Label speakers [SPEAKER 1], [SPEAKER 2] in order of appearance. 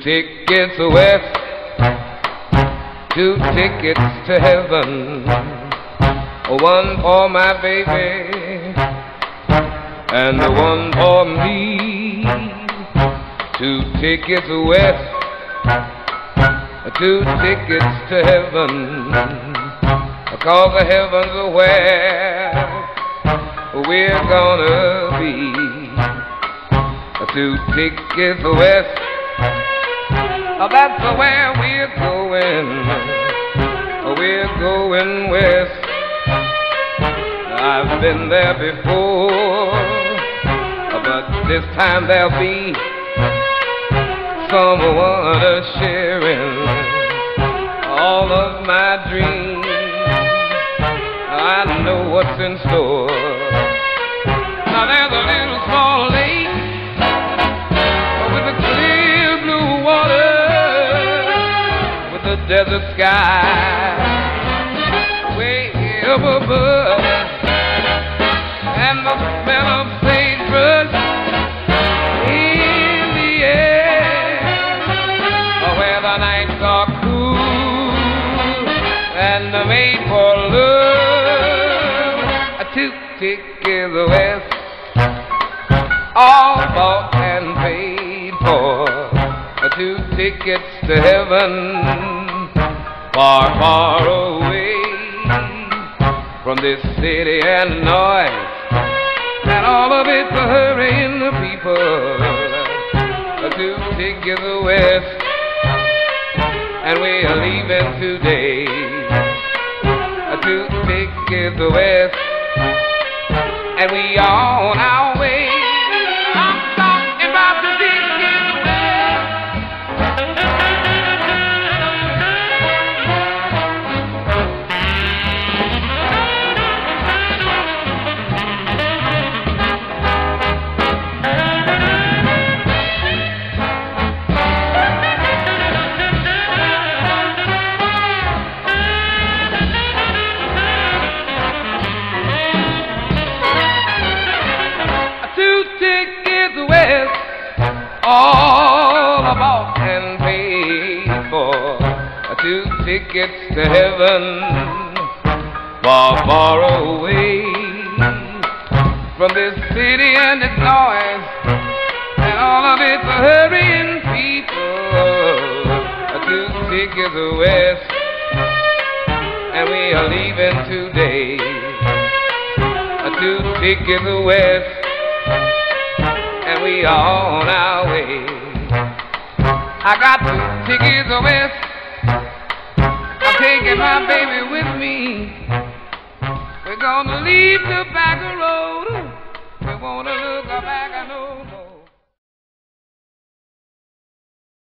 [SPEAKER 1] tickets west, 2 tickets to heaven, one for my baby and one for me. 2 tickets west, 2 tickets to heaven, 'cause the heavens are where we're gonna be. 2 tickets west, that's where we're going. We're going west. I've been there before, but this time there'll be someone sharing all of my dreams. I know what's in store. Now there's a little small lake with a clear blue water, with a desert sky way up above, and the smell of sagebrush in the air, where the nights are cool and made for love. 2 tickets west, all bought and paid for. 2 tickets to heaven, far, far away from this city and noise, and all of it's hurrying the people. 2 tickets west, and we are leaving today. 2 tickets west, and we are on our way. I'm talking about the tickets west. 2 tickets west, all bought and paid for. 2 tickets to heaven, far, far away from this city and its noise, and all of its hurrying people. 2 tickets west, and we are leaving today. 2 tickets west, and we are on our way. I got 2 tickets west, I'm taking my baby with me. We're gonna leave the back road, we wanna look back, I know.